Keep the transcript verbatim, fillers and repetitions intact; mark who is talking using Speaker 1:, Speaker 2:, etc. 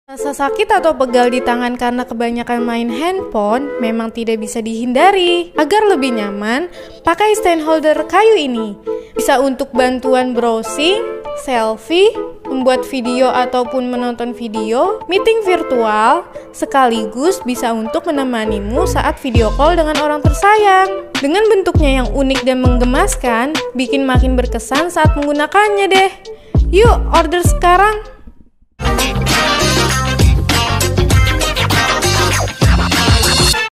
Speaker 1: Rasa sakit atau pegal di tangan karena kebanyakan main handphone memang tidak bisa dihindari. Agar lebih nyaman, pakai stand holder kayu ini. Bisa untuk bantuan browsing, selfie, membuat video ataupun menonton video, meeting virtual, sekaligus bisa untuk menemanimu saat video call dengan orang tersayang. Dengan bentuknya yang unik dan menggemaskan, bikin makin berkesan saat menggunakannya deh. Yuk, order sekarang!